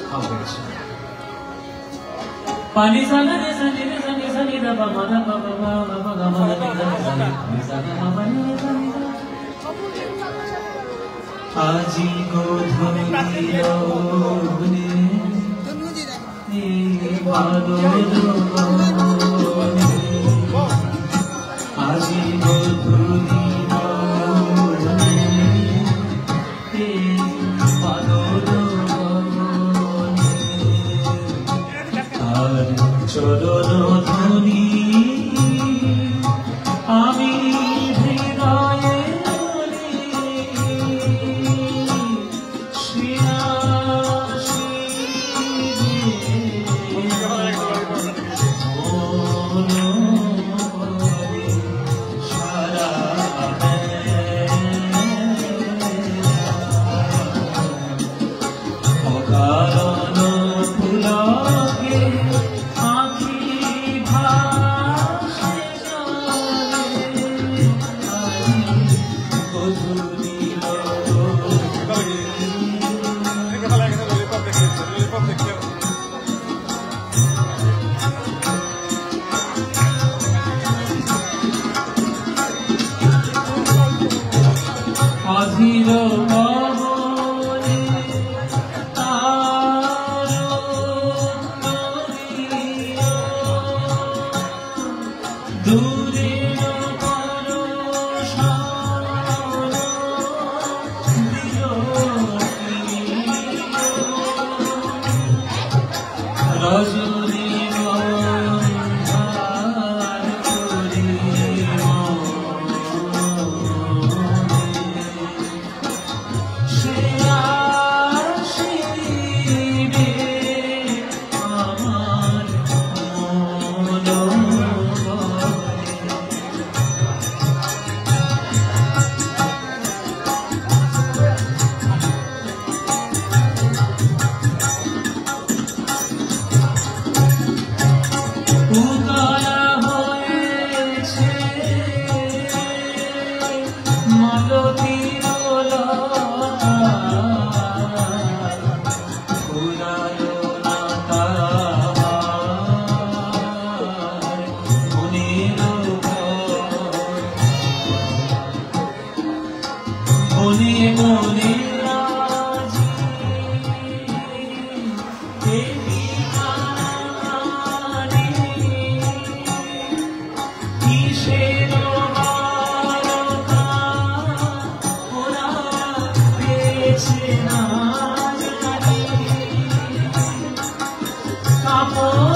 Pani sana ni sani ni sani sani da ba ma da ba ba ba ba ba ga ma da ni da sani ni sana ma ba ni sani da aji ko dhoniyo ne ni balo do aji ko dhoniyo ne ni balo do চরণ ধ্বনি আমি হৃদয়ে অধীর পবনে দূরে রজনী Oh